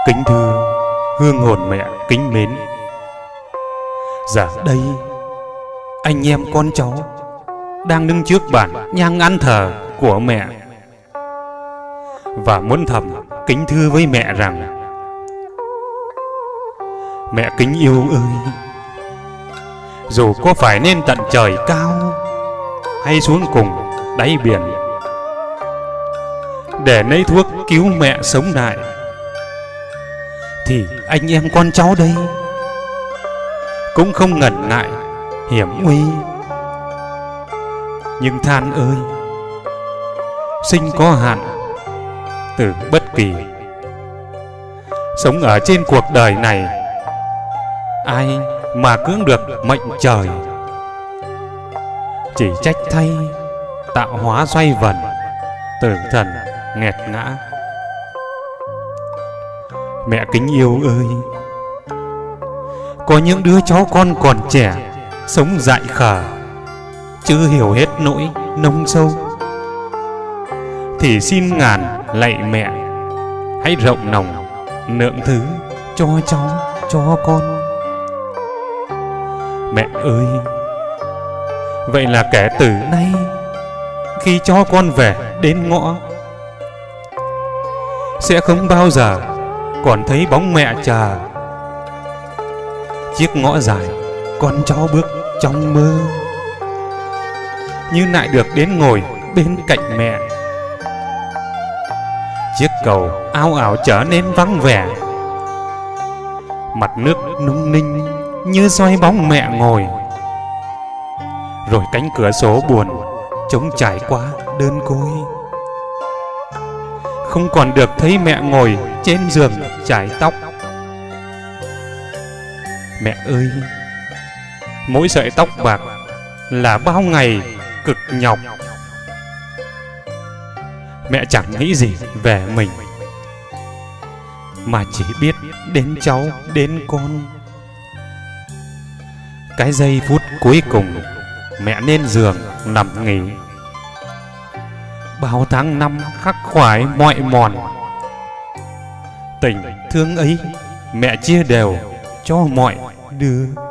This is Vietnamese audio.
Kính thưa hương hồn mẹ kính mến, giờ đây anh em con cháu đang đứng trước bàn nhang án thờ của mẹ và muốn thầm kính thưa với mẹ rằng: mẹ kính yêu ơi, dù có phải lên tận trời cao hay xuống cùng đáy biển để lấy thuốc cứu mẹ sống lại, thì anh em con cháu đây cũng không ngần ngại hiểm nguy. Nhưng than ơi, sinh có hạn từ bất kỳ, sống ở trên cuộc đời này ai mà cưỡng được mệnh trời, chỉ trách thay tạo hóa xoay vần, tử thần nghẹt ngã. Mẹ kính yêu ơi, có những đứa cháu con còn trẻ sống dại khờ, chưa hiểu hết nỗi nông sâu, thì xin ngàn lạy mẹ hãy rộng lòng lượng thứ cho cháu cho con. Mẹ ơi, vậy là kể từ nay khi cho con về đến ngõ sẽ không bao giờ còn thấy bóng mẹ chờ. Chiếc ngõ dài con cháu bước trong mơ, như lại được đến ngồi bên cạnh mẹ. Chiếc cầu ao ảo trở nên vắng vẻ, mặt nước lung linh như soi bóng mẹ ngồi. Rồi cánh cửa sổ buồn trống trải quá đơn côi, không còn được thấy mẹ ngồi trên giường chải tóc. Mẹ ơi, mỗi sợi tóc bạc là bao ngày cực nhọc. Mẹ chẳng nghĩ gì về mình, mà chỉ biết đến cháu đến con. Cái giây phút cuối cùng mẹ lên giường nằm nghỉ, bao tháng năm khắc khoải mọi mòn, tình thương ấy mẹ chia đều cho mọi đứa.